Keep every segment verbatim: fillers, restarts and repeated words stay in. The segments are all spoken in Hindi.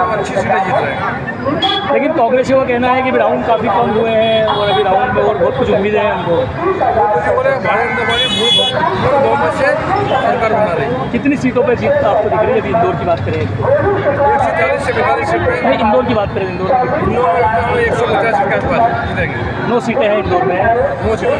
अच्छी सीटें जीत रहे हैं। लेकिन कांग्रेस का कहना है कि राउंड काफ़ी कम हुए हैं और अभी राउंड में और बहुत कुछ उम्मीदें हैं उनको। बोले भारतीय जनता पार्टी बहुमत से सरकार बना रही। कितनी सीटों पर जीत आपको दिख रही है? अभी इंदौर की बात करें, एक सौ चालीस से पैंतालीस सीट पे। नहीं, इंदौर की बात करें, इंदौर इंदौर में एक सौ पचास सीट के आसपास जीतेंगे। नौ सीटें हैं इंदौर में। नौ सीटें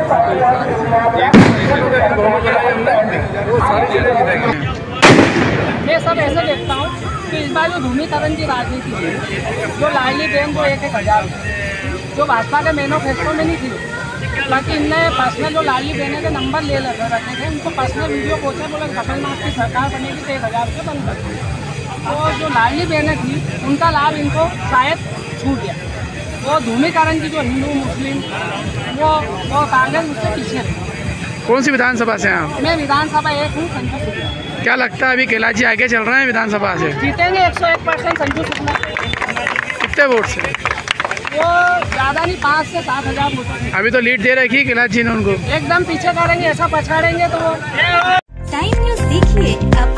बहुमत बनाई हमने, वो सारी सीटें जीतेंगे। मैं सब ऐसे देखता हूँ कि इस बार जो ध्रुवीकरण की राजनीति है, जो लाडली बहन को एक एक हज़ार, जो भाजपा के मैनिफेस्टो में नहीं थी, बाकी इनने पर्सनल जो लाडली बहन के नंबर ले रखे थे, उनको पर्सनल वीडियो पहुँचे, बोले कमलनाथ की सरकार बनेगी तो एक हज़ार रुपये बंद कर दी। तो जो लाडली बहनें थी उनका लाभ इनको शायद छूट गया। वो ध्रुवीकरण की जो हिंदू मुस्लिम वो वो कांग्रेस उससे पीछे रही। कौन सी विधानसभा से हैं आप? मैं विधानसभा एक हूँ, संजू शुक्ला। क्या लगता है अभी कैलाश जी आगे चल रहे हैं विधानसभा से? जीतेंगे एक सौ एक परसेंट संजू शुक्ला। कितने वोट से? वो ज़्यादा नहीं, पाँच से सात हज़ार वोट। अभी तो लीड दे रखी है कैलाश जी ने उनको। एकदम पीछे करेंगे, ऐसा पछाड़ेंगे तो वो। टाइम न्यूज़ देखिए अब